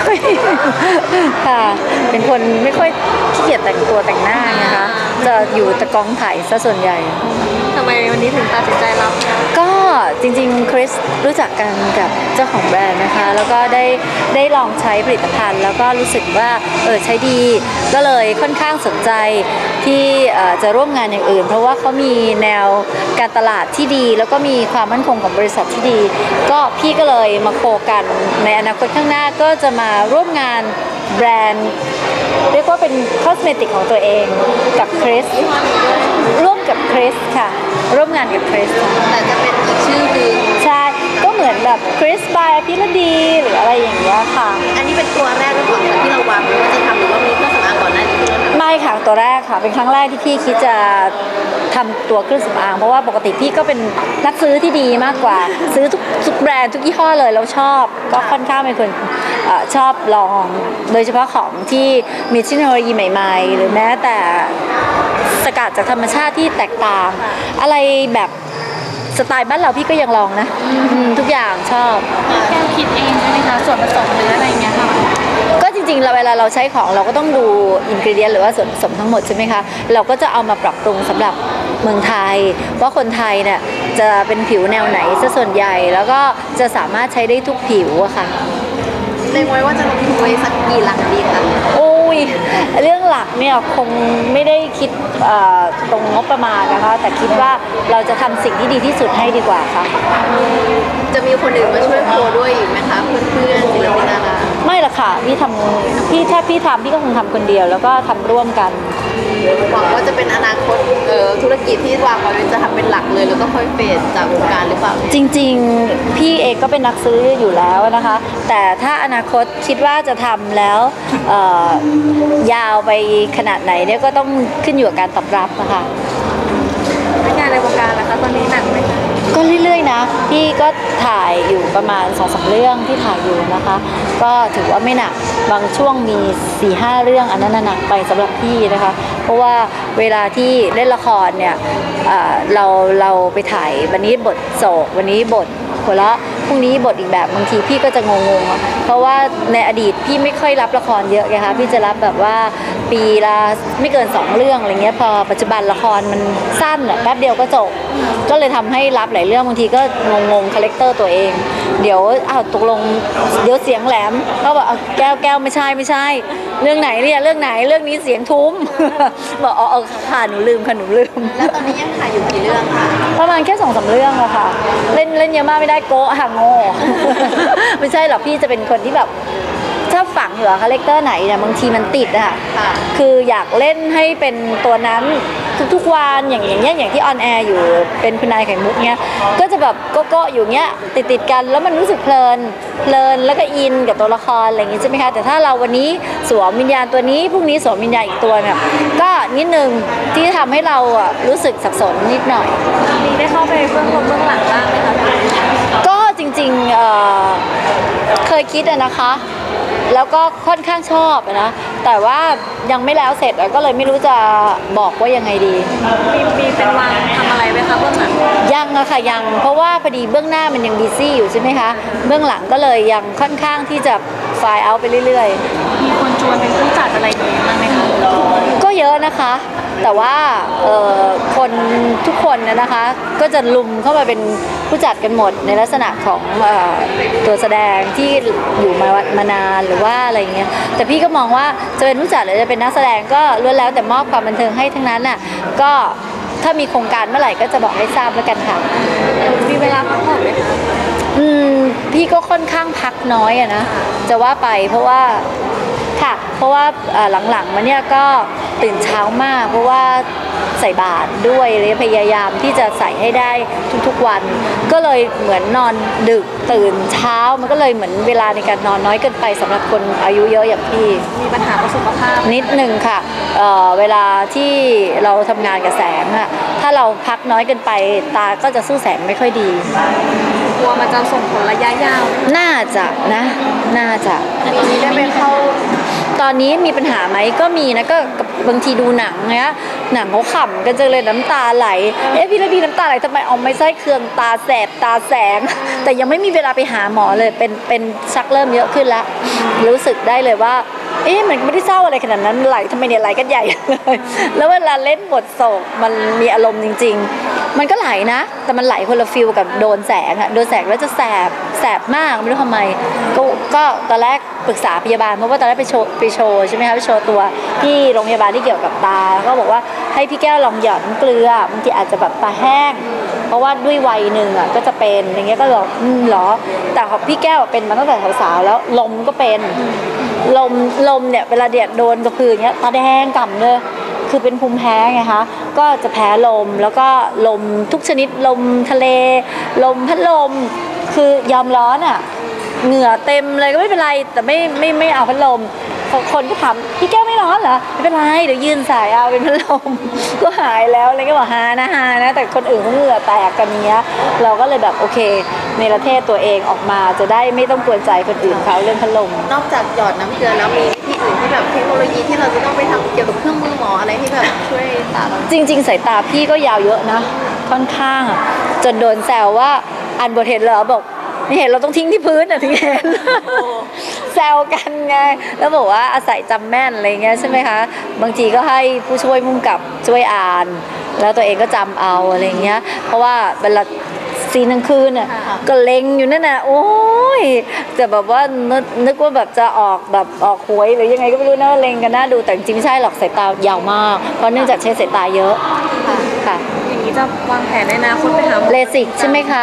ค่อยค่ะเป็นคนไม่ค่อยขี้เกียจแต่งตัวแต่งหน้าไงคะจะอยู่แต่กองถ่ายซะส่วนใหญ่ทำไมวันนี้ถึงตัดสินใจรับก็จริงๆคริสรู้จักกันกับเจ้าของแบรนด์นะคะแล้วก็ได้ลองใช้ผลิตภัณฑ์แล้วก็รู้สึกว่าใช้ดีก็เลยค่อนข้างสนใจที่จะร่วมงานอย่างอื่นเพราะว่าเขามีแนวการตลาดที่ดีแล้วก็มีความมั่นคงของบริษัทที่ดีก็พี่ก็เลยมาโคกันในอนาคตข้างหน้าก็จะมาร่วมงานแบรนด์เรียกว่าเป็นคอสเมติกของตัวเองกับคริสร่วมกับคริสค่ะร่วมงานกับคริสแต่จะเป็นอีกชื่อหนึ่งใช่ก็เหมือนแบบคริสบายพิรดีหรืออะไรอย่างเงี้ยค่ะอันนี้เป็นตัวแรกหรือเปล่าที่เราวางว่าจะทำหรือว่ามีเครื่องสำอางก่อนหน้านี้ไม่ค่ะตัวแรกค่ะเป็นครั้งแรกที่พี่คิดจะทำตัวเครื่องสำอางเพราะว่าปกติพี่ก็เป็นนักซื้อที่ดีมากกว่าซื้อทุกแบรนด์ทุกยี่ห้อเลยเราชอบก็ค่อนข้างเป็นคนชอบลองโดยเฉพาะของที่มีเทคโนโลยีใหม่ๆหรือแม้แต่สกัดจากธรรมชาติที่แตกต่างอะไรแบบสไตล์บ้านเราพี่ก็ยังลองนะทุกอย่างชอบแก้วคิดเองใช่ไหมคะส่วนผสมหรืออะไรเงี้ยค่ะก็จริงๆเราเวลาเราใช้ของเราก็ต้องดูอินกรีเดียนหรือว่าส่วนผสมทั้งหมดใช่ไหมคะเราก็จะเอามาปรับปรุงสำหรับเมืองไทยว่าคนไทยเนี่ยจะเป็นผิวแนวไหนซะส่วนใหญ่แล้วก็จะสามารถใช้ได้ทุกผิวอะค่ะเล็งไว้ว่าจะลงทุนไว้สักกี่หลักดีคะโอ้ยเรื่องหลักเนี่ยคงไม่ได้คิดตรงงบประมาณนะคะแต่คิดว่าเราจะทำสิ่งที่ดีที่สุดให้ดีกว่าค่ะจะมีคนอื่นมาช่วยโคด้วยอีกไหมคะเพื่อนๆศิลปินดาราไม่ละค่ะพี่ทำพี่ถ้าพี่ทำพี่ก็คงทำคนเดียวแล้วก็ทำร่วมกันหวังว่าจะเป็นอนาคตธุรกิจที่วางไว้จะทำเป็นหลักเลยแล้วก็ค่อยเฟดจากวงการหรือเปล่าจริงๆพี่เองก็เป็นนักซื้ออยู่แล้วนะคะแต่ถ้าอนาคตคิดว่าจะทำแล้วยาวไปขนาดไหนเนี่ยก็ต้องขึ้นอยู่กับการตอบรับนะคะงานในวงการนะคะตอนนี้หนักไหมคะก็เรื่อยๆนะพี่ก็ถ่ายอยู่ประมาณ 2-3 เรื่องที่ถ่ายอยู่นะคะก็ถือว่าไม่หนักบางช่วงมี 4-5 เรื่องอันนั้นหนักไปสำหรับพี่นะคะเพราะว่าเวลาที่เล่นละครเนี่ยเราไปถ่ายวันนี้บทโศกวันนี้บทหัวเราะพรุ่งนี้บทอีกแบบบางทีพี่ก็จะงงๆเพราะว่าในอดีตพี่ไม่ค่อยรับละครเยอะไงคะพี่จะรับแบบว่าปีละไม่เกิน2เรื่องอะไรเงี้ยพอปัจจุบันละครมันสั้นแป๊บเดียวก็จบก็เลยทำให้รับหลายเรื่องบางทีก็งงคาแรคเตอร์ตัวเองเดี๋ยวตกลงเดี๋ยวเสียงแหลมก็บอกแก้วไม่ใช่เรื่องไหนเนี่ยเรื่องไหนเรื่องนี้เสียงทุ้มบอกค่ะหนูลืมแล้วตอนนี้ยังถ่ายอยู่กี่เรื่องคะประมาณแค่2-3 เรื่องอะค่ะเล่นเยอะมากไม่ได้โก้ห่างโง่ไม่ใช่หรอกพี่จะเป็นคนที่แบบชอบฝังอยู่คาแรคเตอร์ไหนเนี่ยบางทีมันติดอะคืออยากเล่นให้เป็นตัวนั้นทุกวันอย่างเงี้ยอย่างที่ออนแอร์อยู่เป็นคุณนายไข่มุกเงี้ยก็จะแบบโก้อยู่เงี้ยติดกันแล้วมันรู้สึกเพลินแล้วก็อินกับตัวละครอะไรอย่างงี้ใช่ไหมคะแต่ถ้าเราวันนี้สวมวิญญาณตัวนี้พรุ่งนี้สวมวิญญาณอีกตัวเนี่ยก็นิดนึงที่ทำให้เราอะรู้สึกสับสนนิดหน่อยมีได้เข้าไปเบื้องหลังบ้างไหมคะก็จริงๆเคยคิดนะคะแล้วก็ค่อนข้างชอบนะแต่ว่ายังไม่แล้วเสร็จก็เลยไม่รู้จะบอกว่ายังไงดีมีเป็นวางทำอะไรไหมคะเบื้องหลังยังอะค่ะยังเพราะว่าพอดีเบื้องหน้ามันยังบีซี่อยู่ใช่ไหมคะเบื้องหลังก็เลยยังค่อนข้างที่จะไฟล์เอาไปเรื่อยๆมีคนชวนเป็นผู้จัดอะไรอย่างนี้บ้างไหมคะก็เยอะนะคะแต่ว่าคนทุกคนนะคะก็จะลุมเข้ามาเป็นผู้จัดกันหมดในลักษณะของตัวแสดงที่อยู่มานานหรือว่าอะไรเงี้ยแต่พี่ก็มองว่าจะเป็นผู้จัดหรือจะเป็นนักแสดงก็ล้วนแล้วแต่มอบความบันเทิงให้ทั้งนั้นน่ะก็ถ้ามีโครงการเมื่อไหร่ก็จะบอกให้ทราบแล้วกันค่ะมีเวลาพักผ่อนไหมคะพี่ก็ค่อนข้างพักน้อยอะนะจะว่าไปเพราะว่าหลังๆมาเนี่ยก็ตื่นเช้ามากเพราะว่าใส่บาตรด้วยเลยพยายามที่จะใส่ให้ได้ทุกๆวันก็เลยเหมือนนอนดึกตื่นเช้ามันก็เลยเหมือนเวลาในการนอนน้อยเกินไปสำหรับคนอายุเยอะอย่างพี่มีปัญหาสุขภาพนิดนึงค่ะเวลาที่เราทำงานกับแสงอะถ้าเราพักน้อยเกินไปตาก็จะสู้แสงไม่ค่อยดีกลัวมันจะส่งผลระยะยาวน่าจะนะน่าจะปีนี้ได้ไปเข้าตอนนี้มีปัญหาไหมก็มีนะก็บางทีดูหนังนะหนังเขาขำกันจังเลยน้ำตาไหลพี่ระดีน้ำตาไหลทำไมเอาไม่ใช่เครื่องตาแสบตาแสงแต่ยังไม่มีเวลาไปหาหมอเลยเป็นชักเริ่มเยอะขึ้นแล้วรู้สึกได้เลยว่ามันไม่ได้เศร้าอะไรขนาดนั้นไหลทำไมเนี่ยไหลกันใหญ่เลยแล้วเวลาเล่นบทโศกมันมีอารมณ์จริงๆมันก็ไหลนะแต่มันไหลคนละฟิลกับโดนแสงอะโดนแสงแล้วจะแสบมากไม่รู้ทำไมก็ตอนแรกปรึกษาพยาบาลเพราะว่าตอนแรกไปโชว์ใช่ไหมคะไปโชว์ตัวที่โรงพยาบาลที่เกี่ยวกับตาก็บอกว่าให้พี่แก้วลองหยอดน้ำเกลือบางทีอาจจะแบบตาแห้งเพราะว่าด้วยวัยหนึ่งอ่ะก็จะเป็นอย่างเงี้ยก็บอกเหรอแต่ของพี่แก้วเป็นมาตั้งแต่สาวๆแล้วลมก็เป็นลมเนี่ยเวลาเดียดโดนกระพืออย่างเงี้ยตาแดงก่ำเลยคือเป็นภูมิแพ้ไงคะก็จะแพ้ลมแล้วก็ลมทุกชนิดลมทะเลลมพัดลมคือยอมร้อนอ่ะเหงื่อเต็มเลยก็ไม่เป็นไรแต่ไม่เอาพัดลมคนก็ถามพี่แก้วไม่ร้อนเหรอไม่เป็นไรเดี๋ยวยืนสายเอาเป็นพัดลมก็หายแล้วอะไรก็บอกฮานะแต่คนอื่นเขาเหงื่อแตกกันเนี้ยเราก็เลยแบบโอเคในประเทศตัวเองออกมาจะได้ไม่ต้องกวนใจคนอื่นเขาเรื่องพัดลมนอกจากหยอดน้ำเกลือแล้วมีวิธีอื่นที่แบบเทคโนโลยีที่เราจะต้องไปทำเกี่ยวกับเครื่องมือหมออะไรที่แบบช่วยตาเราจริงๆสายตาพี่ก็ยาวเยอะนะค่อนข้างจนโดนแซวว่าอันบทเห็นเหรอบอกไม่เห็นเราต้องทิ้งที่พื้นถึงเห็นแซวกันไงแล้วบอกว่าอาศัยจำแม่นอะไรเงี้ยใช่ไหมคะบางทีก็ให้ผู้ช่วยมุ่งกับช่วยอ่านแล้วตัวเองก็จำเอาอะไรเงี้ยเพราะว่าเวลาซีนกลางคืนน่ะก็เล็งอยู่นั่นน่ะโอ้ยแต่แบบว่านึกว่าแบบจะออกหวยหรือยังไงก็ไม่รู้นะเล็งกันน่าดูแต่จริงไม่ใช่หรอกสายตายาวมากเพราะเนื่องจากใช้สายตาเยอะค่ะอย่างนี้จะวางแผนในอนาคตไปหาเลสิกใช่ไหมคะ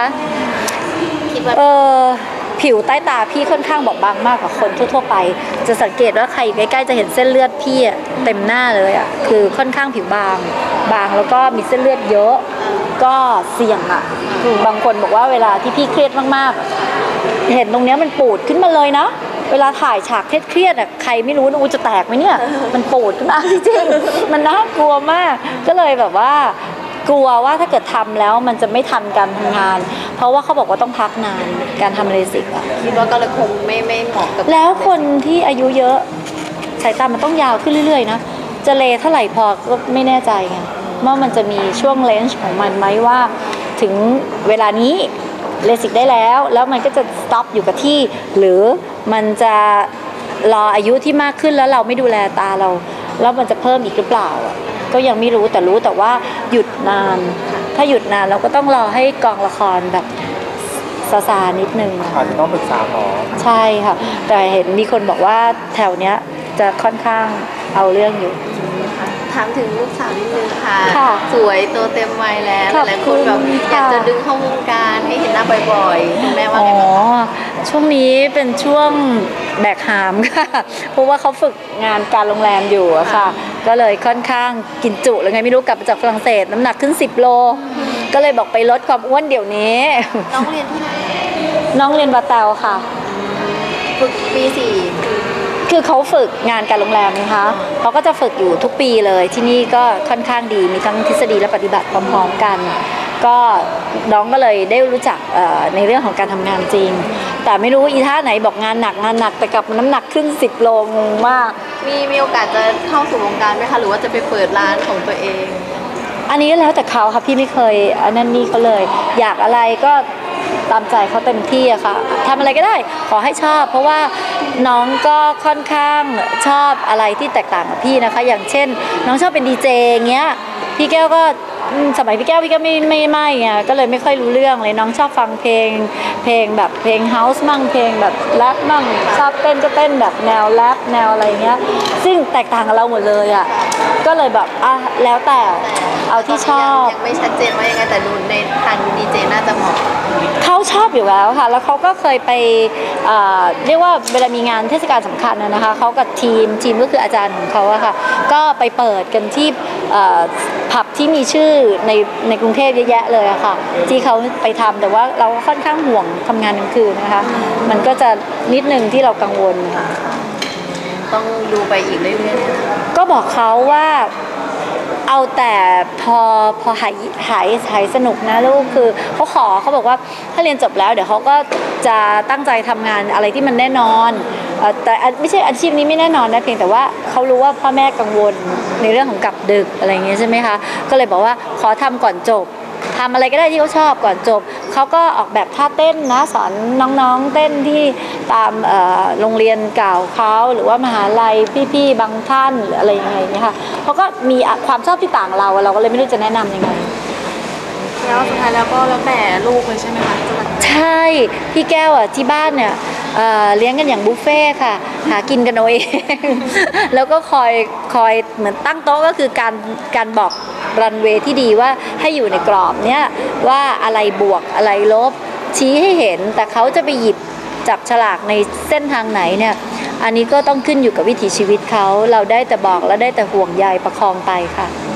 ผิวใต้ตาพี่ค่อนข้างบอบบางมากกว่าคนทั่วๆไปจะสังเกตว่าใครอยู่ใกล้ๆจะเห็นเส้นเลือดพี่เต็มหน้าเลยอ่ะคือค่อนข้างผิวบางแล้วก็มีเส้นเลือดเยอะก็เสี่ยงอ่ะคือบางคนบอกว่าเวลาที่พี่เครียดมากๆเห็นตรงเนี้ยมันปูดขึ้นมาเลยนะเวลาถ่ายฉากเครียดๆอ่ะใครไม่รู้นะจะแตกไหมเนี่ยมันปูดขึ้นมาจริงๆมันน่ากลัวมากก็เลยแบบว่ากลัวว่าถ้าเกิดทำแล้วมันจะไม่ทันการทำงานเพราะว่าเขาบอกว่าต้องพักนานการทำเลสิกอะคิดว่าก็เลยคงไม่เหมาะกับแล้วคนที่อายุเยอะสายตามันต้องยาวขึ้นเรื่อยๆนะจะเลเท่าไหร่พอก็ไม่แน่ใจไงว่ามันจะมีช่วงเลนส์ของมันไหมว่าถึงเวลานี้เลสิกได้แล้วมันก็จะสต็อปอยู่กับที่หรือมันจะรออายุที่มากขึ้นแล้วเราไม่ดูแลตาเราแล้วมันจะเพิ่มอีกหรือเปล่าก็ยังไม่รู้แต่ว่าหยุดนานถ้าหยุดนานเราก็ต้องรอให้กองละครแบบซานิดนึงอาจจะต้องปรึกษาหมอใช่ค่ะแต่เห็นมีคนบอกว่าแถวเนี้ยจะค่อนข้างเอาเรื่องอยู่ถามถึงลูกสาวนิดนึงค่ะสวยโตเต็มวัยแล้วหลายคนแบบอยากจะดึงเข้าวงการให้เห็นหน้าบ่อยๆคุณแม่ว่าไงบ้างช่วงนี้เป็นช่วงแบกหามค่ะเพราะว่าเขาฝึกงานการโรงแรมอยู่อะค่ะก็เลยค่อนข้างกินจุแล้วไงไม่รู้กลับมาจากฝรั่งเศสน้ำหนักขึ้น10 โลก็เลยบอกไปลดความอ้วนเดี๋ยวนี้น้องเรียนที่ไหนน้องเรียนบาเตลค่ะฝึกปี 4 คือเขาฝึกงานการโรงแรมนะคะเขาก็จะฝึกอยู่ทุกปีเลยที่นี่ก็ค่อนข้างดีมีทั้งทฤษฎีและปฏิบัติพร้อมๆกันก็น้องก็เลยได้รู้จักในเรื่องของการทำงานจริงแต่ไม่รู้อีท่าไหนบอกงานหนักแต่กลับน้ำหนักขึ้น10 โลงงมากมีโอกาสจะเข้าสู่วงการไหมคะหรือว่าจะไปเปิดร้านของตัวเองอันนี้ก็แล้วแต่เขาค่ะพี่ไม่เคยอันนั้นนี่เขาเลยอยากอะไรก็ตามใจเขาเต็มที่อะค่ะทำอะไรก็ได้ขอให้ชอบเพราะว่าน้องก็ค่อนข้างชอบอะไรที่แตกต่างกับพี่นะคะอย่างเช่นน้องชอบเป็นดีเจเงี้ยพี่แก้วก็สมัยพี่แก้วไม่ไงก็เลยไม่ค่อยรู้เรื่องเลยน้องชอบฟังเพลงแบบเพลงเฮาส์มั่งเพลงแบบแรปมั่งชอบเต้นก็เต้นแบบแนวแรปแนวอะไรเงี้ยซึ่งแตกต่างกับเราหมดเลยอะก็เลยแบบแล้วแต่เอาที่ชอบยังไม่ชัดเจนว่ายังไงแต่ดูในทางดีเจน่าจะเหมาะเขาชอบอยู่แล้วค่ะแล้วเขาก็เคยไปเรียกว่าเวลามีงานเทศกาลสำคัญนะคะเขากับทีมก็คืออาจารย์ของเขาอะค่ะก็ไปเปิดกันที่ผับที่มีชื่อในกรุงเทพเยอะแยะเลยอะค่ะที่เขาไปทำแต่ว่าเราค่อนข้างห่วงทำงานกลางคืนนะคะมันก็จะนิดนึงที่เรากังวลค่ะต้องดูไปอีกเรื่อยๆก็บอกเขาว่าเอาแต่พอหายสนุกนะลูกคือเขาบอกว่าถ้าเรียนจบแล้วเดี๋ยวเขาก็จะตั้งใจทำงานอะไรที่มันแน่นอนแต่ไม่ใช่อาชีพนี้ไม่แน่นอนนะเพียงแต่ว่าเขารู้ว่าพ่อแม่กังวลในเรื่องของกลับดึกอะไรอย่างเงี้ยใช่ไหมคะก็เลยบอกว่าขอทำก่อนจบทำอะไรก็ได้ที่เขาชอบก่อนจบเขาก็ออกแบบท่าเต้นนะสอนน้องๆเต้นที่ตามโรงเรียนเก่าเขาหรือว่ามหาลัยพี่ๆบางท่านหรืออะไรยังไงเนี่ยค่ะเขาก็มีความชอบที่ต่างเราก็เลยไม่รู้จะแนะนำยังไงแล้วสุดท้ายแล้วก็แล้วแต่ลูกเลยใช่ไหมคะใช่พี่แก้วที่บ้านเนี่ยเลี้ยงกันอย่างบุฟเฟ่ค่ะหากินกันเอาเอง แล้วก็คอยเหมือนตั้งโต๊ะก็คือการบอกรันเวย์ที่ดีว่าให้อยู่ในกรอบเนี้ยว่าอะไรบวกอะไรลบชี้ให้เห็นแต่เขาจะไปหยิบจับฉลากในเส้นทางไหนเนี่ยอันนี้ก็ต้องขึ้นอยู่กับวิถีชีวิตเขาเราได้แต่บอกและได้แต่ห่วงใยประคองไปค่ะ